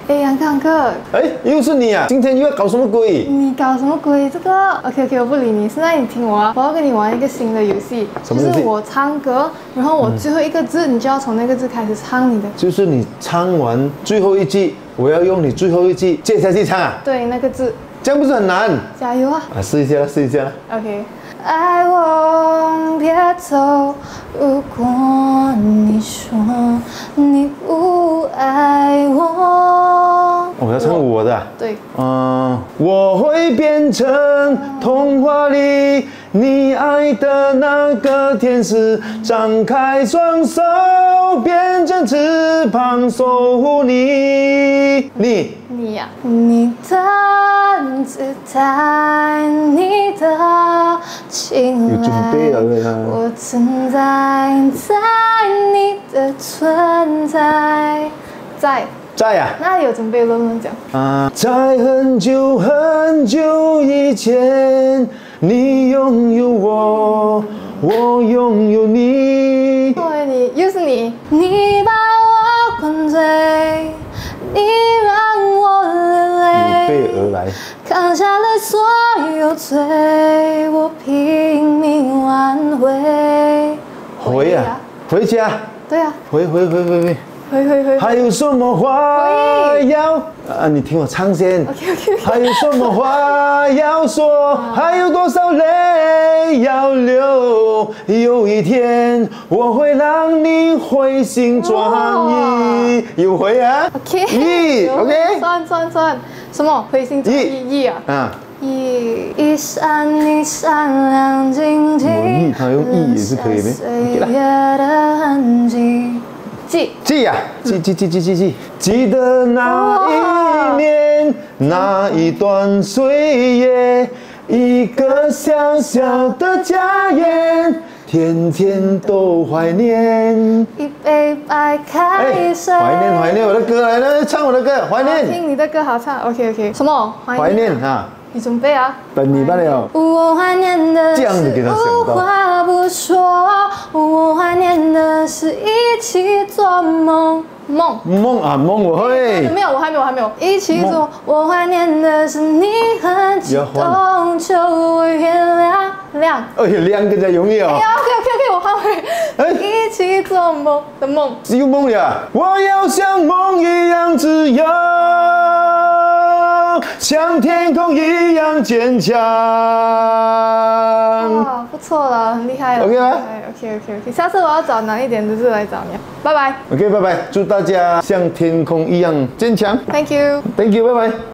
哎，杨康哥， 哎，又是你啊！今天又要搞什么鬼？ 你搞什么鬼？这个 OK， 我不理你。现在你听我啊，我要跟你玩一个新的游戏， 什么游戏？ 就是我唱歌，然后我最后一个字，你就要从那个字开始唱你的。 就是你唱完最后一句，我要用你最后一句接下去唱啊。 对，那个字。 这样不是很难？ 加油啊！ 试一下啦，试一下啦。 OK。爱我别走，如果你说你不爱我， 我要唱我的。 对。 我会变成童话里你爱的那个天使，张开双手，变成翅膀守护你。 你呀，你的姿态，你的青睐，我存在你的存在， 在呀， 那有准备乱讲。 在很久很久以前，你拥有我，我拥有你。 对，你又是你，你把我灌醉，你让我流泪， 有备而来， 扛下了所有罪，我拼命挽回。 回呀，回家。 对呀， 回。 回。 还有什么话要你听我唱先。 OK。 还有什么话要说？还有多少泪要流？有一天我会让你回心转意。有回啊 ？OK。算。什么？回心转意啊？一闪一闪亮晶晶， 他用意也是可以的。 岁月的痕迹。 记呀，记得那一年，那一段岁月，一个小小的家园，天天都怀念。 一杯白开水。 怀念我的歌来了，唱我的歌，怀念。 听你的歌好唱 ，OK。什么？ 怀念啊！ 你准备啊！ 等你罢了。 我怀念的是无话不说，我怀念的是一起做梦我会。 没有，我还没有一起做。我怀念的是你很激动，求我原谅。 亮更加容易哦。 OK， 我换回。一起做梦的梦。 有梦呀！我要像梦一样自由，像天空一样坚强。 哇，不错了，很厉害了。 OK 吗 ？OK。下次我要找难一点的字来找你。拜拜。 OK， 拜拜，祝大家像天空一样坚强。 Thank you，拜拜。